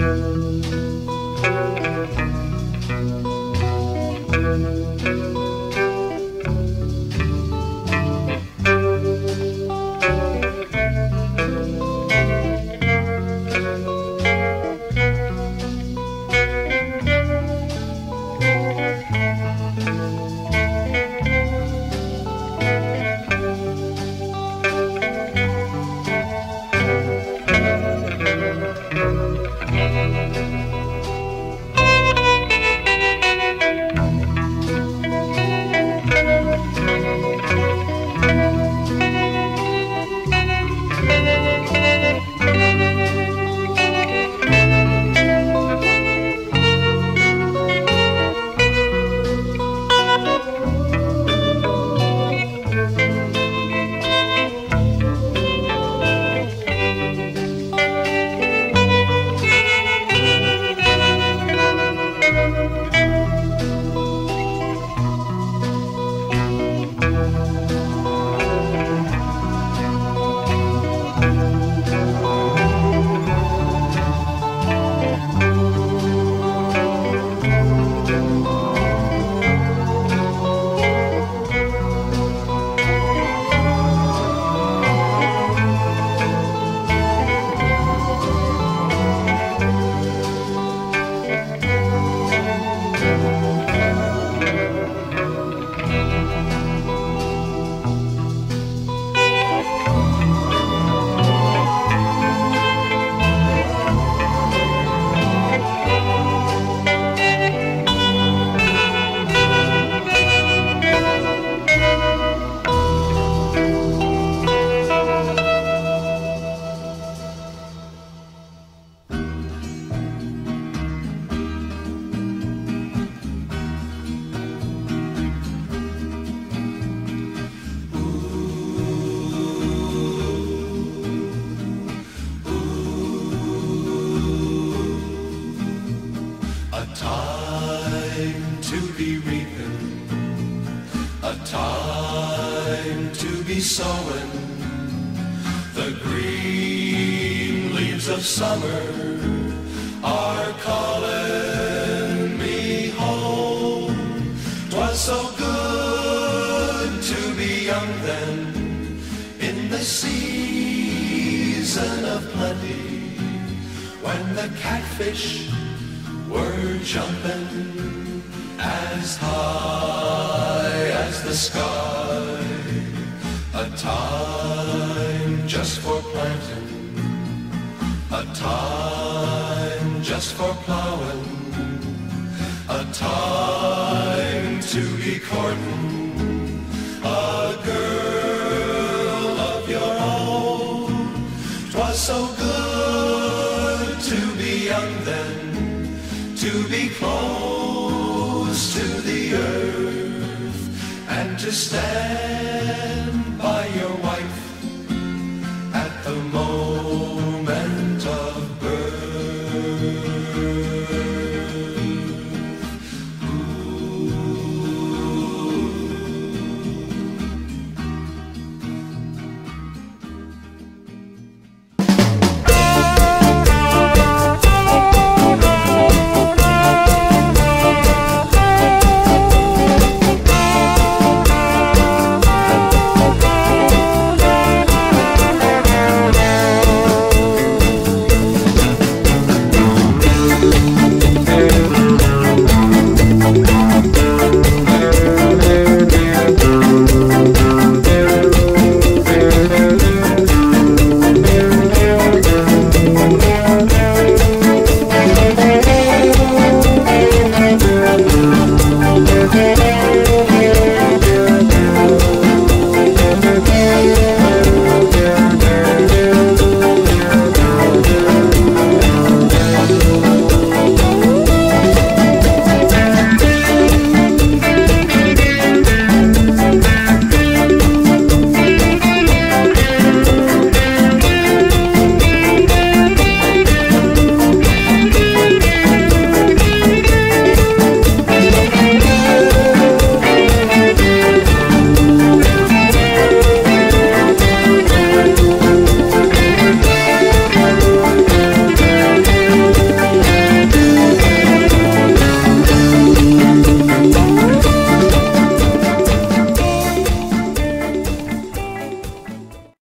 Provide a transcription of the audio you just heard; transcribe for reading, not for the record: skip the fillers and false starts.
time to be sowing the green leaves of summer are calling me home. 'Twas so good to be young then in the season of plenty, when the catfish were jumping as high as the sky. A time just for planting, a time just for plowing, a time to be courting a girl of your own. 'Twas so good to be young then, to be close to the earth and to stand